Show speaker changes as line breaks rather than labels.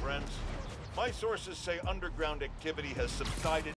friends. My sources say underground activity has subsided